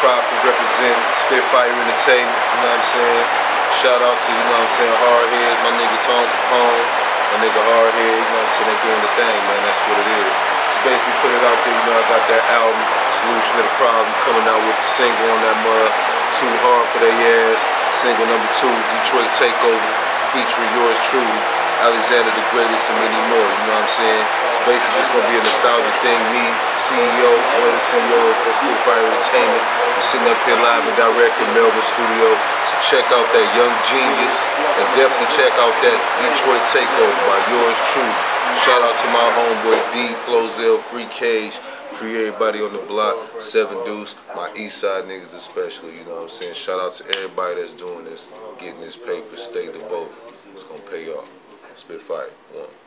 Prophet represent Spitfire Entertainment, you know what I'm saying? Shout out to, you know what I'm saying, Hardheads, my nigga Tone Capone, my nigga Hardhead, you know what I'm saying, they doing the thing, man, that's what it is. Just basically put it out there, you know, I got that album, Solution to the Problem, coming out with the single on that mud, Too Hard for Their Ass, single number 2, Detroit Takeover, featuring yours truly, Alexander the Greatest, and many more, you know what I'm saying? It's basically just gonna be a nostalgic thing. Me, CEO, one of the CEOs of Spitfire Entertainment, we're sitting up here live and direct in Melbourne studio. So check out that Young Genius, and definitely check out that Detroit Takeover by yours truly. Shout out to my homeboy D, Flozell, Free Cage, free everybody on the block, 7 Deuce, my East Side niggas especially, you know what I'm saying? Shout out to everybody that's doing this, getting this paper, stay devoted. It's gonna pay off. Spitfire, 1.